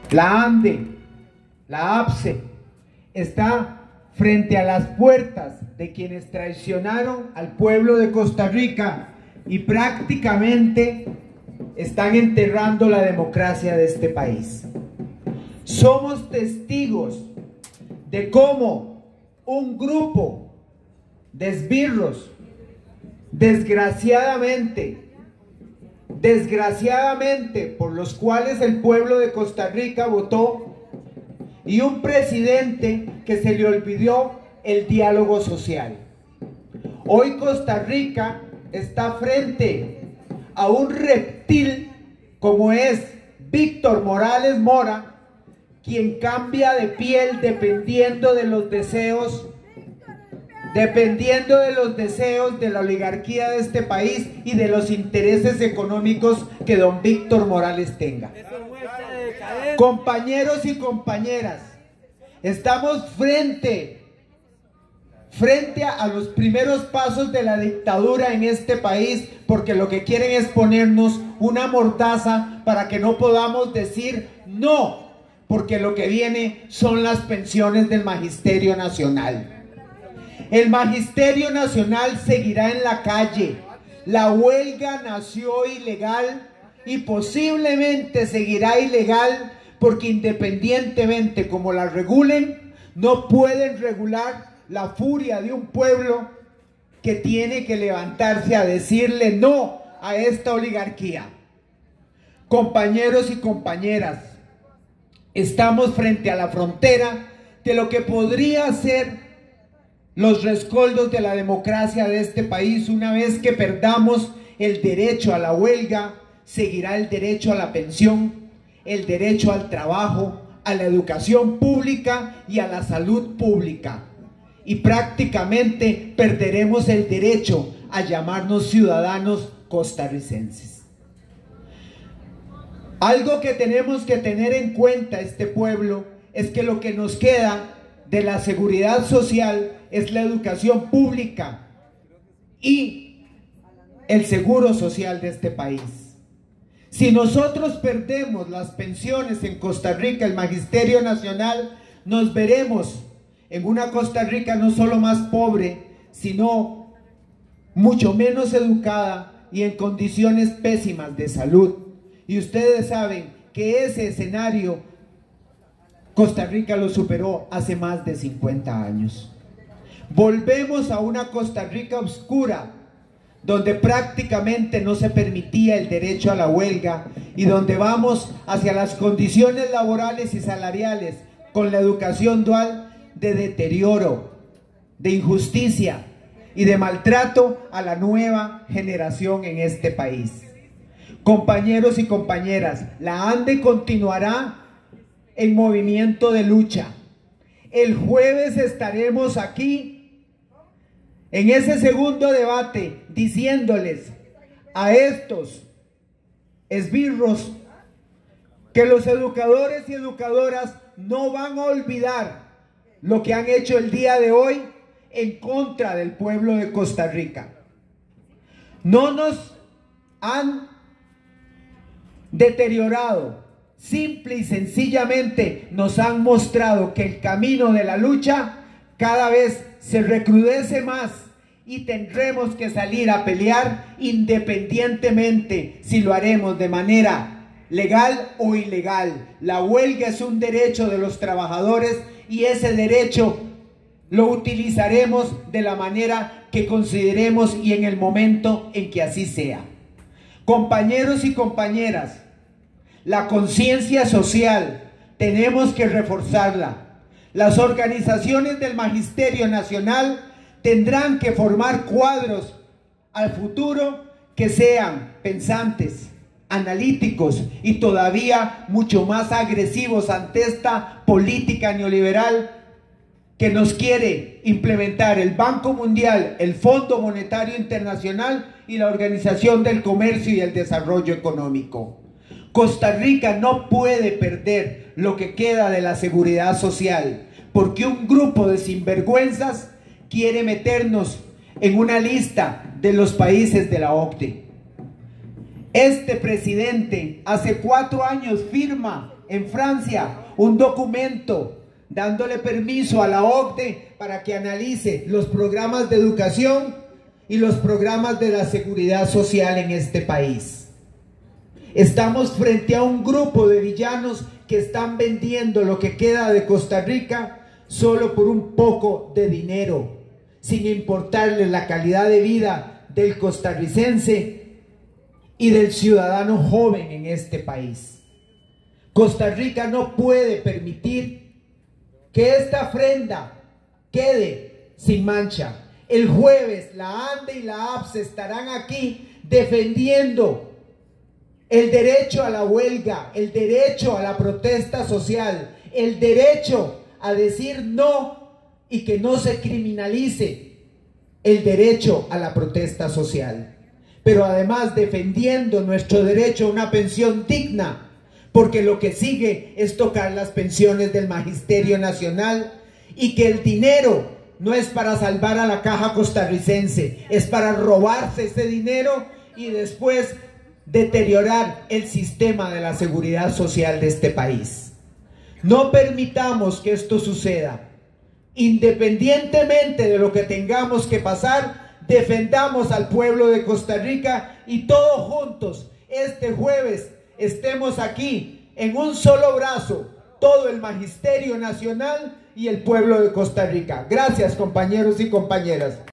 La ANDE, la APSE, está frente a las puertas de quienes traicionaron al pueblo de Costa Rica y prácticamente están enterrando la democracia de este país. Somos testigos de cómo un grupo de esbirros, desgraciadamente, por los cuales el pueblo de Costa Rica votó, y un presidente que se le olvidó el diálogo social. Hoy Costa Rica está frente a un reptil como es Víctor Morales Mora, quien cambia de piel dependiendo de los deseos de la oligarquía de este país y de los intereses económicos que don Víctor Morales tenga. Compañeros y compañeras, estamos frente a los primeros pasos de la dictadura en este país, porque lo que quieren es ponernos una mordaza para que no podamos decir no, porque lo que viene son las pensiones del Magisterio Nacional. El Magisterio Nacional seguirá en la calle. La huelga nació ilegal y posiblemente seguirá ilegal, porque independientemente como la regulen, no pueden regular la furia de un pueblo que tiene que levantarse a decirle no a esta oligarquía. Compañeros y compañeras, estamos frente a la frontera de lo que podría ser los rescoldos de la democracia de este país. Una vez que perdamos el derecho a la huelga, seguirá el derecho a la pensión, el derecho al trabajo, a la educación pública y a la salud pública. Y prácticamente perderemos el derecho a llamarnos ciudadanos costarricenses. Algo que tenemos que tener en cuenta este pueblo es que lo que nos queda de la seguridad social es la educación pública y el seguro social de este país. Si nosotros perdemos las pensiones en Costa Rica, el Magisterio Nacional, nos veremos en una Costa Rica no solo más pobre, sino mucho menos educada y en condiciones pésimas de salud. Y ustedes saben que ese escenario Costa Rica lo superó hace más de 50 años. Volvemos a una Costa Rica oscura, donde prácticamente no se permitía el derecho a la huelga y donde vamos hacia las condiciones laborales y salariales con la educación dual de deterioro, de injusticia y de maltrato a la nueva generación en este país. Compañeros y compañeras, la ANDE continuará en movimiento de lucha. El jueves estaremos aquí en ese segundo debate diciéndoles a estos esbirros que los educadores y educadoras no van a olvidar lo que han hecho el día de hoy en contra del pueblo de Costa Rica. No nos han deteriorado, simple y sencillamente nos han mostrado que el camino de la lucha cada vez se recrudece más y tendremos que salir a pelear independientemente si lo haremos de manera legal o ilegal. La huelga es un derecho de los trabajadores y ese derecho lo utilizaremos de la manera que consideremos y en el momento en que así sea. Compañeros y compañeras, la conciencia social tenemos que reforzarla. Las organizaciones del Magisterio Nacional tendrán que formar cuadros al futuro que sean pensantes, analíticos y todavía mucho más agresivos ante esta política neoliberal que nos quiere implementar el Banco Mundial, el Fondo Monetario Internacional y la Organización del Comercio y el Desarrollo Económico. Costa Rica no puede perder lo que queda de la seguridad social, porque un grupo de sinvergüenzas quiere meternos en una lista de los países de la OCDE. Este presidente hace 4 años firma en Francia un documento dándole permiso a la OCDE para que analice los programas de educación y los programas de la seguridad social en este país. Estamos frente a un grupo de villanos que están vendiendo lo que queda de Costa Rica solo por un poco de dinero, sin importarle la calidad de vida del costarricense y del ciudadano joven en este país. Costa Rica no puede permitir que esta ofrenda quede sin mancha. El jueves la ANDE y la APSE estarán aquí defendiendo el derecho a la huelga, el derecho a la protesta social, el derecho a decir no y que no se criminalice el derecho a la protesta social. Pero además defendiendo nuestro derecho a una pensión digna, porque lo que sigue es tocar las pensiones del Magisterio Nacional y que el dinero no es para salvar a la caja costarricense, es para robarse ese dinero y después deteriorar el sistema de la seguridad social de este país. No permitamos que esto suceda. Independientemente de lo que tengamos que pasar, defendamos al pueblo de Costa Rica y todos juntos este jueves estemos aquí en un solo brazo, todo el Magisterio Nacional y el pueblo de Costa Rica. Gracias, compañeros y compañeras.